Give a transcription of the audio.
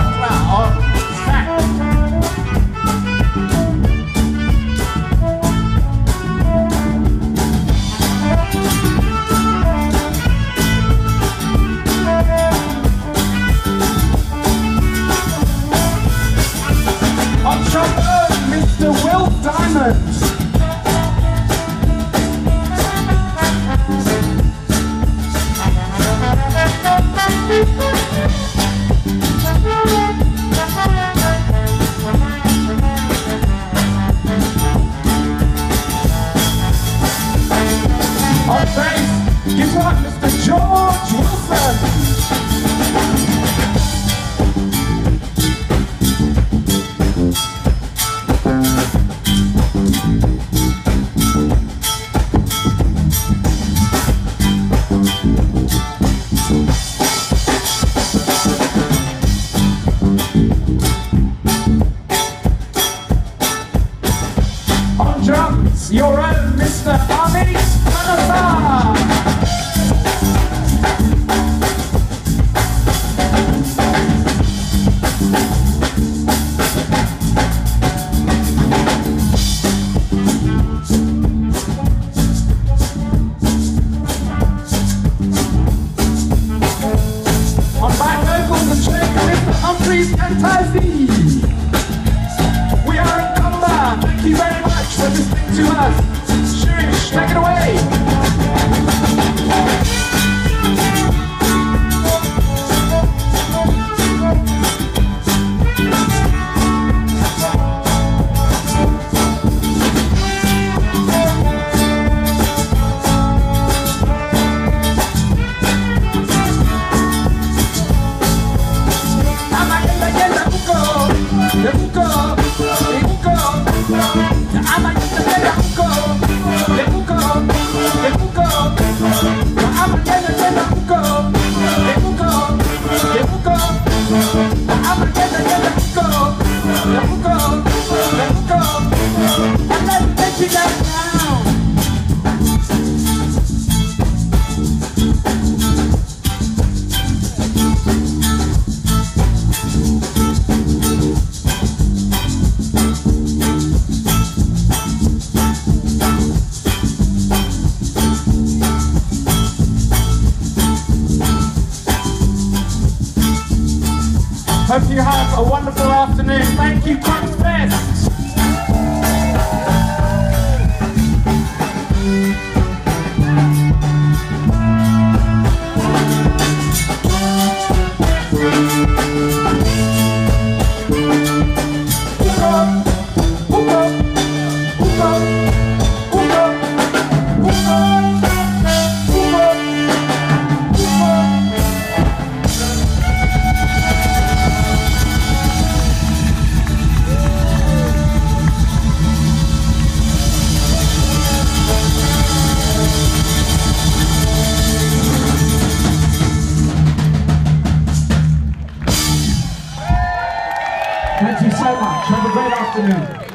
Malhotra on sax. On trombone, Mr. Wilf Diamond. On bass, guitar, Mr. George Wilson. On drums, your own Mr. Kantazi. On back vocals and strings, Mr. Humphries Kantazi. We are Nkomba. Thank you very much for listening to us. Shirish, take it away. Hope you have a wonderful afternoon. Thank you, Croxfest. Thank you so much. Have a great afternoon.